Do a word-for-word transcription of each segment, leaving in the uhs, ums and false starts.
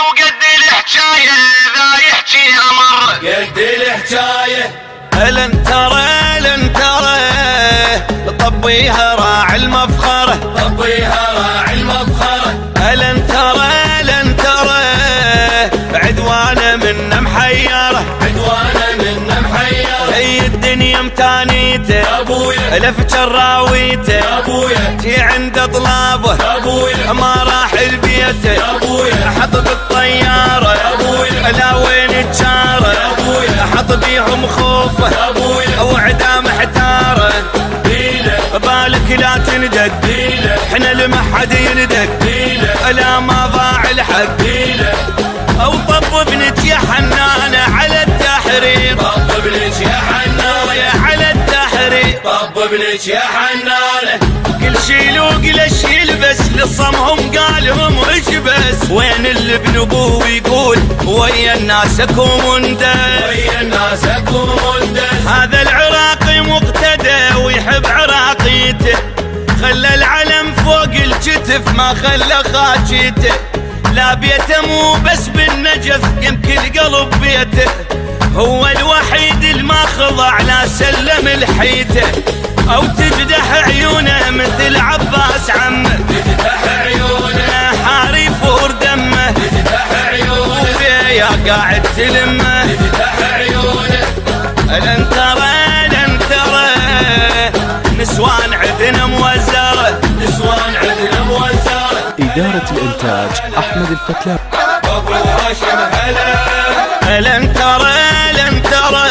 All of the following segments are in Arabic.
وقد الحكاية ذا يحكي أمر قد الحكاية. لن ترى لن ترى طبيها راعي المفخرة طبيها راعي المفخرة. لن ترى لن ترى عدوانه منا محيرة عدوانه منا محيرة. هي الدنيا متانيته يا ابويا لف راويته يا ابويا جي عنده طلابه يا ابويا ما راح لبيته يا ابويا حط بالطيارة يا ابويا لا وين الجارة يا ابويا حط بيهم خوفه يا ابويا وعدا محتارة ديله بالك لا تندق ديله احنا لما حد يندق ديله لا ما ضاع الحق ديله. او طب ابنك يا حنانة على التحرير طب ابنك يا حنانة على التحرير طب ابنك يا حنانة. كل شي لوق لش يلبس لصمهم قالهم ايش بس وين اللي ابن ابوه يقول ويا الناس اكون مندس ويا الناس اكون مندس. هذا العراقي مقتدى ويحب عراقيته خلى العلم فوق الكتف ما خلى خاجيته لا بيته مو بس بالنجف يمكن قلب بيته هو الوحيد اللي ما خضع لا سلم الحيته او تجدح عيونه مثل عباس عمه تجدح عيونه حاري فور دمه تجدح عيونه يا قاعد تلمه تجدح عيونه. لن ترى لن ترى نسوان عدنا موزرة نسوان عندنا موزرة. إدارة الإنتاج أحمد الفتلاوي. ابو هاشم هلا. لن ترى لن ترى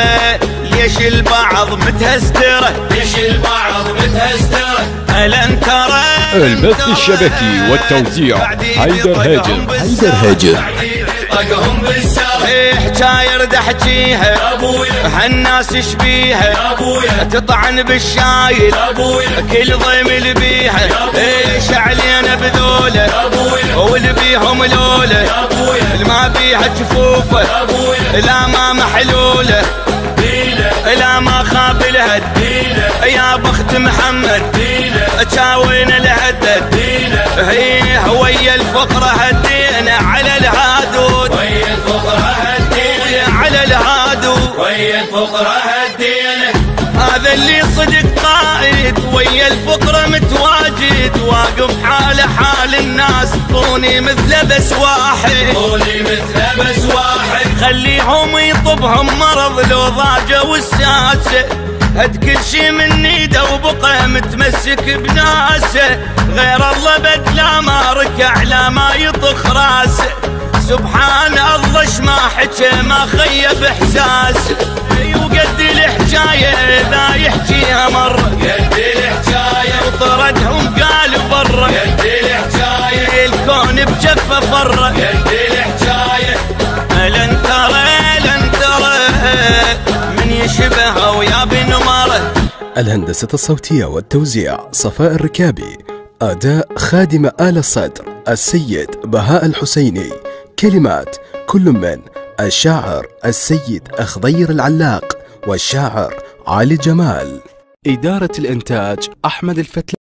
ليش البعض متهسترة ليش البعض متهسترة. لن ترى البث الشبكي والتوزيع حيدر هاجر. حيدر هاجر. طقهم بالسر. حكاير دحجيها يا ابويا هالناس شبيها يا ابويا تطعن بالشايل يا ابويا كل ضيم بيها ايش علينا بذوله يا ابويا واللي بيهم لوله يا ابويا اللي ما بيها جفوفه يا ابويا لا ما محلوله ديله لا ما خاب الهد ديله يا بخت محمد ديله تشاوين الهدد ديله. هي ويا الفقرة هدينا على الهادود ويا الفقرة هدينا على الهادود ويا الفقرة هدينا. هذا اللي صدق قائد ويا الفقرة متواجد واقف حال حال الناس طوني مثله بس واحد طولي مثله بس واحد. خليهم يطبهم مرض لو ضاجوا الساسة هد كل شي من ايده وبقى متمسك بناسه غير الله بدلا ما ركع لا ما يطخ راسه سبحان الله شما حكى ما خيب احساسه وقد الحكاية ذا يحكيها مرة قد الحكاية وطردهم قالوا برا قد الحكاية. الكون بجفه فرة قد الحكاية. لن ترى لن ترى من يشبهه ويا بن مرة. الهندسة الصوتية والتوزيع صفاء الركابي. أداء خادم آل الصدر السيد بهاء الحسيني. كلمات كل من الشاعر السيد أخضير العلاق والشاعر علي جمال. إدارة الإنتاج أحمد الفتلاوي.